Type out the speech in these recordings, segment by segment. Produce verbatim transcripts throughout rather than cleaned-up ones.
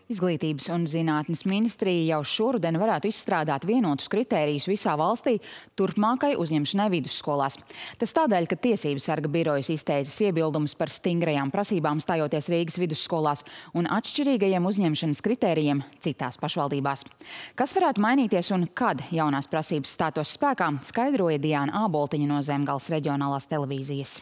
Izglītības un zinātnes ministrija jau šoruden varētu izstrādāt vienotus kritērijus visā valstī turpmākai uzņemšanai vidusskolās. Tas tādēļ, ka Tiesību sarga birojas izteicis iebildumus par stingrajām prasībām stājoties Rīgas vidusskolās un atšķirīgajiem uzņemšanas kritērijiem citās pašvaldībās. Kas varētu mainīties un kad jaunās prasības stātos spēkā, skaidroja Diāna Āboltiņa no Zemgales reģionālās televīzijas.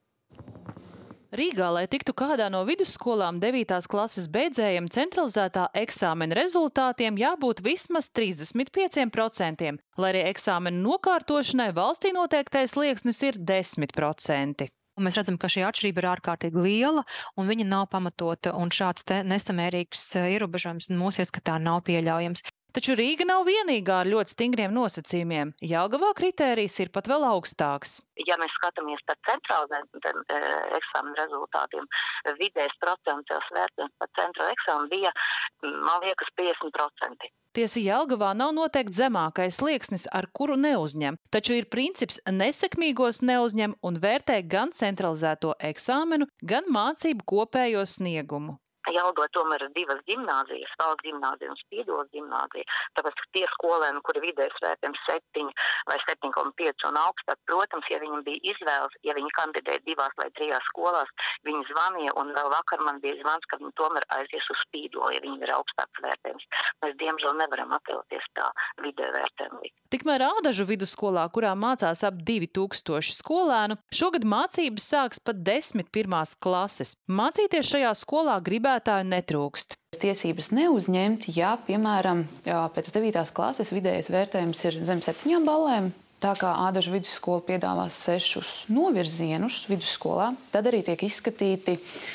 Rīgā, lai tiktu kādā no vidusskolām devītās klases beidzējiem, centralizētā eksāmena rezultātiem jābūt vismaz trīsdesmit pieciem procentiem, lai arī eksāmena nokārtošanai valstī noteiktais slieksnis ir desmit procenti. Un mēs redzam, ka šī atšķirība ir ārkārtīgi liela un viņa nav pamatota, un šāds te nesamērīgs ierobežojums mūsu ieskatā nav pieļaujams. Taču Rīga nav vienīgā ar ļoti stingriem nosacījumiem. Jelgavā kritērijs ir pat vēl augstāks. Ja mēs skatāmies par centralizētiem e, eksāmenu rezultātiem, vidējais procentuāls vērtējums par centrālo eksāmenu bija, man liekas, piecdesmit procenti. Tiesa, Jelgavā nav noteikti zemākais slieksnis, ar kuru neuzņem, taču ir princips nesekmīgos neuzņem un vērtē gan centralizēto eksāmenu, gan mācību kopējo sniegumu. Jelgavā tomēr ir divas ģimnāzijas, valsts ģimnāzija un Spiedolas ģimnāzija, tāpēc tie skolēni, kuri vidējais vērtējums septiņi vai septiņi komats pieci un augstāk, protams, ja viņiem bija izvēles, ja viņi kandidēja divās vai trijās skolās, viņi zvanīja, un vēl vakar man bija zvans, ka viņi tomēr aizies uz Spīdolu, ja viņiem ir augstāks vērtējums. Mēs, diemžēl, nevaram atļauties tā vidēja vērtējumu. Tikmēr Ādažu vidusskolā, kurā mācās ap divi tūkstoši skolēnu, šogad mācības sāks pat desmit pirmās klases. Mācīties šajā skolā gribētāju netrūkst. Tiesības neuzņemt, ja, piemēram, pēc devītās klases vidējais vērtējums ir zem septiņām ballēm. Tā kā Ādažu vidusskola piedāvās sešus novirzienus vidusskolā, tad arī tiek izskatīti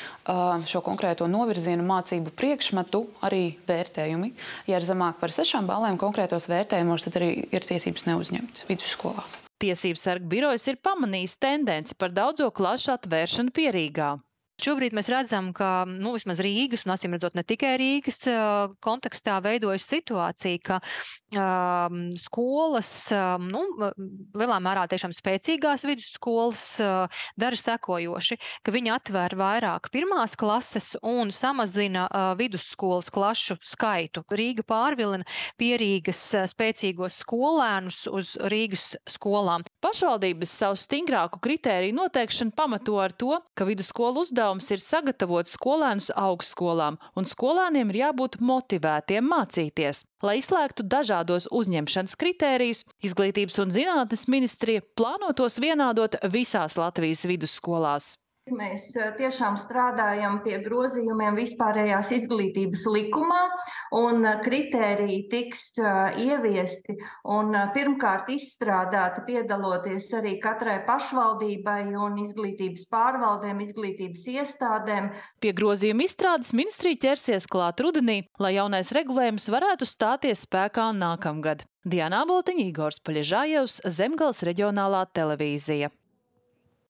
šo konkrēto novirzienu mācību priekšmetu arī vērtējumi. Ja ir zemāk par sešām ballēm konkrētos vērtējumos, tad arī ir tiesības neuzņemt vidusskolā. Tiesību sarga birojas ir pamanījis tendenci par daudzo klašu atvēršanu pie Rīgā. Šobrīd mēs redzam, ka nu, vismaz Rīgas, un acīm redzot ne tikai Rīgas kontekstā veidojas situācija, ka um, skolas, um, nu, lielā mērā tiešām spēcīgās vidusskolas uh, dara sekojoši, ka viņi atver vairāk pirmās klases un samazina uh, vidusskolas klašu skaitu. Rīga pārvilina pie Rīgas spēcīgos skolēnus uz Rīgas skolām. Pašvaldības savu stingrāku kritēriju noteikšanu pamato ar to, ka vidusskolu uzdevums ir sagatavot skolēnus augstskolām, un skolēniem ir jābūt motivētiem mācīties. Lai izslēgtu dažādos uzņemšanas kritērijus, Izglītības un zinātnes ministrija plāno tos vienādot visās Latvijas vidusskolās. Mēs tiešām strādājam pie grozījumiem vispārējās izglītības likumā, un kritēriji tiks ieviesti un pirmkārt izstrādāti piedaloties arī katrai pašvaldībai un izglītības pārvaldēm, izglītības iestādēm. Pie grozījuma izstrādes ministrija ķersies klāt rudenī, lai jaunais regulējums varētu stāties spēkā nākamgad. Diāna Āboltiņa, Igors Paļežājevs, Zemgales reģionālā televīzija.